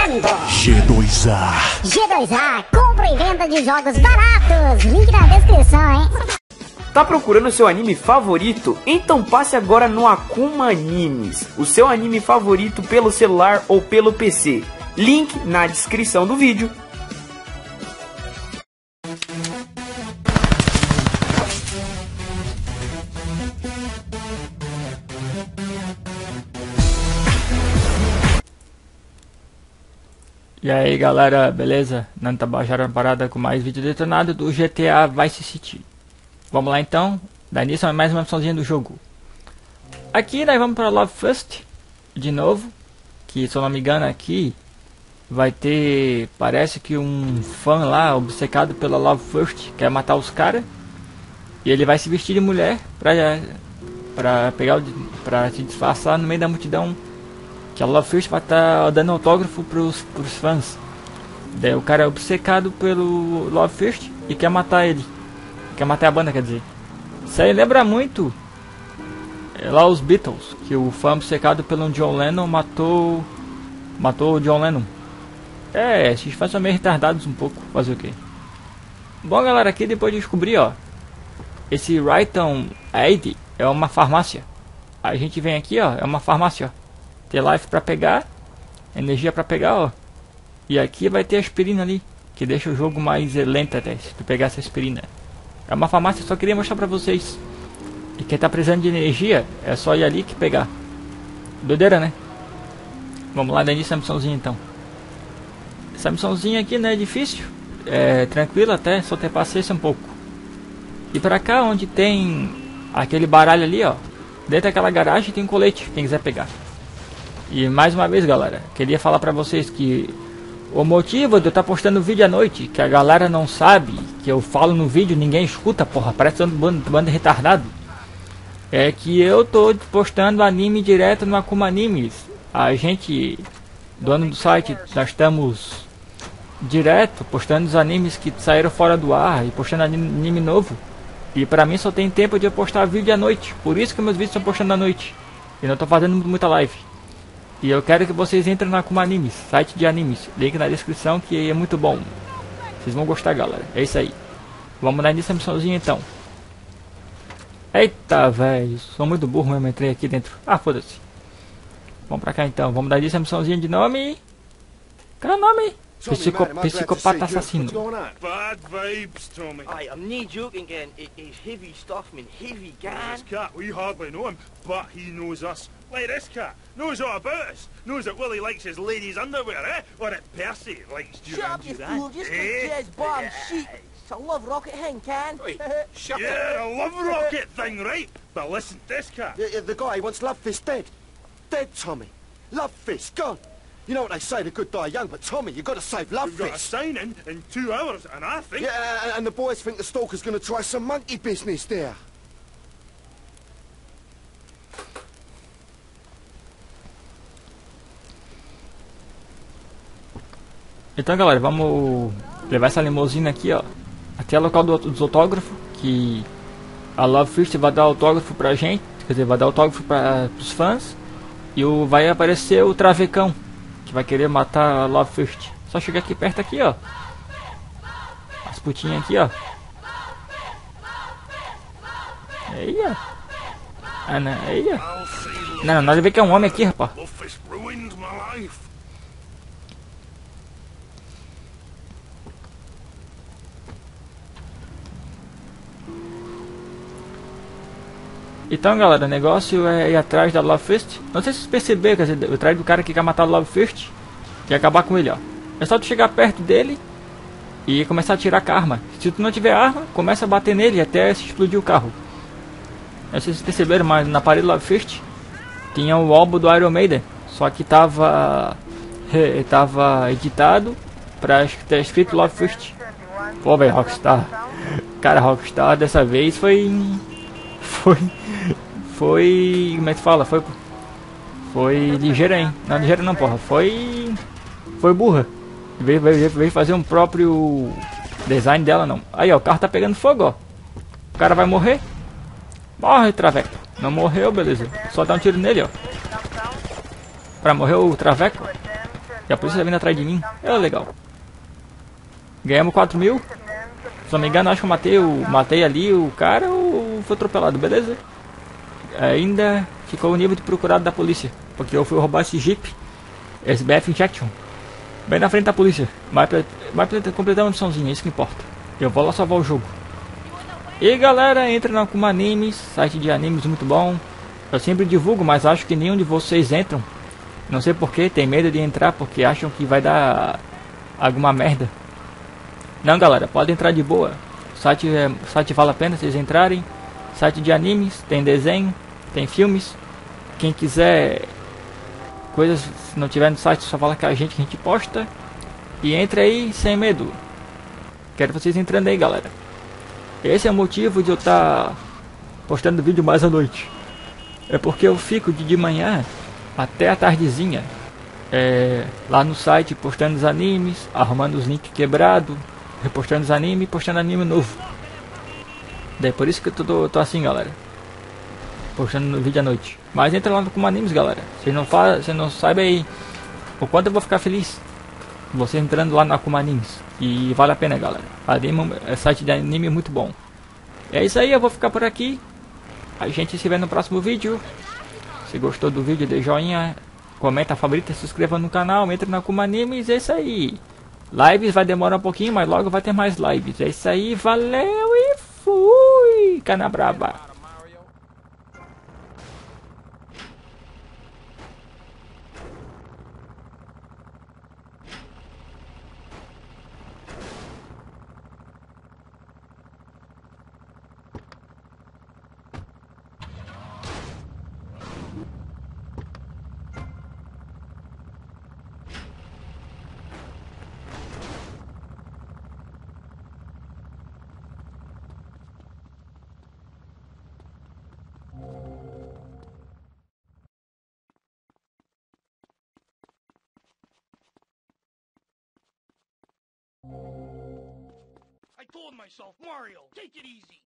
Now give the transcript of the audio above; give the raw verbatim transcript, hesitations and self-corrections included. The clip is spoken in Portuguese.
apresentando G dois A. G dois A, compra e venda de jogos baratos. Link na descrição, hein? Tá procurando seu anime favorito? Então passe agora no Akuma Animes, o seu anime favorito pelo celular ou pelo P C. Link na descrição do vídeo. E aí galera, beleza? Nanta Bajara parada com mais vídeo detonado do G T A Vice City. Vamos lá então, da início a mais uma missãozinha do jogo. Aqui nós vamos para Love First de novo, que se eu não me engano aqui vai ter, parece que um fã lá obcecado pela Love First quer matar os caras. E ele vai se vestir de mulher pra, pra, pegar, pra se disfarçar no meio da multidão. Que a Love First vai estar tá dando autógrafo pros, pros fãs. Daí o cara é obcecado pelo Love First e quer matar ele. Quer matar a banda, quer dizer. Isso aí lembra muito é lá os Beatles, que o fã obcecado pelo John Lennon matou matou o John Lennon. É, esses fãs são meio retardados um pouco, fazer o que. Bom galera, aqui depois de descobrir, ó, esse Rayton Aid é uma farmácia. A gente vem aqui, ó, é uma farmácia, ó. Tem life pra pegar, energia pra pegar, ó. E aqui vai ter aspirina ali, que deixa o jogo mais lento até, se tu pegar essa aspirina. É uma farmácia, só queria mostrar pra vocês. E quem tá precisando de energia, é só ir ali que pegar. Doideira, né? Vamos lá, dar início a missãozinha então. Essa missãozinha aqui não é difícil, é tranquila até, só ter paciência um pouco. E pra cá, onde tem aquele baralho ali, ó, dentro daquela garagem tem um colete, quem quiser pegar. E mais uma vez galera, queria falar pra vocês que o motivo de eu estar postando vídeo à noite, que a galera não sabe, que eu falo no vídeo ninguém escuta, porra, parece um bando, bando retardado, é que eu tô postando anime direto no Akuma Animes. A gente, dono do site, nós estamos direto postando os animes que saíram fora do ar e postando anime novo. E pra mim só tem tempo de eu postar vídeo à noite, por isso que meus vídeos estão postando à noite. E não tô fazendo muita live. E eu quero que vocês entrem na Akuma Animes, site de animes, link na descrição que é muito bom. Vocês vão gostar galera, é isso aí. Vamos dar início à missãozinha então. Eita velho, sou muito burro mesmo, entrei aqui dentro. Ah, foda-se. Vamos pra cá então, vamos dar início à missãozinha de nome... Qual é o nome? Psico... Psicopata assassino. Bad vibes, Tommy. Aye, I'm not joking again. It, it's heavy stuff, man. Heavy gan. This cat, we hardly know him, but he knows us. Like this cat, knows all about us. Knows that Willie likes his ladies' underwear, eh? Or that Percy likes Shut up, you Duran fool. Just eh? because Jez bomb shit. It's a love rocket hen, can? Shut yeah, a love rocket thing, right? But listen, this cat. The, the guy wants Love Fist dead. Dead, Tommy. Love Fist, gone. You know what they say, the good die young, but Tommy, you've got to save Love We've got a Fist. sign-in in two hours, and I think... Yeah, and, and the boys think the stalker's going to try some monkey business there. Então galera, vamos levar essa limusine aqui, ó, até o local do, dos autógrafos, que a Love First vai dar autógrafo pra gente, quer dizer, vai dar autógrafo para os fãs, e o, vai aparecer o Travecão, que vai querer matar a Love First. Só chegar aqui perto aqui, ó, as putinhas aqui, ó. Aí, ó. Ah, não, aí, ó. Não, não, nós vemos que é um homem aqui, rapaz. Love Fist ruined my life. Então galera, o negócio é ir atrás da Love First. Não sei se vocês perceberam, quer dizer, atrás do cara que quer matar a Love First e acabar com ele, ó. É só tu chegar perto dele e começar a tirar com a arma. Se tu não tiver arma, começa a bater nele até se explodir o carro. Não sei se vocês perceberam, mas na parede da Love First tinha o álbum do Iron Maiden, só que tava tava editado pra ter escrito Love First. Pô, velho, Rockstar. Cara, Rockstar dessa vez foi foi foi como é que fala? Foi foi ligeira, hein? Não, ligeira não, porra. Foi foi burra. Veio, veio, veio fazer um próprio design dela, não. Aí, ó, o carro tá pegando fogo, ó. O cara vai morrer. Morre, Traveco. Não morreu, beleza. Só dá um tiro nele, ó. Pra morrer o Traveco. E a polícia tá vindo atrás de mim. É legal. Ganhamos quatro mil. Se não me engano, acho que eu matei, o, matei ali o cara ou foi atropelado, beleza? Ainda ficou o nível de procurado da polícia. Porque eu fui roubar esse Jeep S B F Injection bem na frente da polícia. Mas para completar uma missãozinha, isso que importa. Eu vou lá salvar o jogo. E galera, entra na Akuma Animes, site de animes muito bom. Eu sempre divulgo, mas acho que nenhum de vocês entram. Não sei porquê, tem medo de entrar porque acham que vai dar alguma merda. Não galera, pode entrar de boa. O site, é, o site vale a pena vocês entrarem. Site de animes, tem desenho, tem filmes. Quem quiser coisas, se não tiver no site, só fala com a gente que a gente posta. E entra aí sem medo. Quero vocês entrando aí galera. Esse é o motivo de eu estar tá postando vídeo mais à noite. É porque eu fico de, de manhã até a tardezinha é, lá no site postando os animes, arrumando os links quebrados, repostando os animes e postando anime novo. Daí por isso que eu tô, tô assim galera, postando no vídeo à noite. Mas entra lá no Akuma Animes galera. Vocês não, vocês não sabem aí o quanto eu vou ficar feliz você entrando lá no Akuma Animes. E vale a pena galera. Anime, é site de anime muito bom. É isso aí, eu vou ficar por aqui. A gente se vê no próximo vídeo. Se gostou do vídeo, dê joinha, comenta, favorita, se inscreva no canal, entra na Akuma Animes. É isso aí. Lives vai demorar um pouquinho, mas logo vai ter mais lives. É isso aí, valeu e fui! Cana braba. I told myself, Mario, take it easy.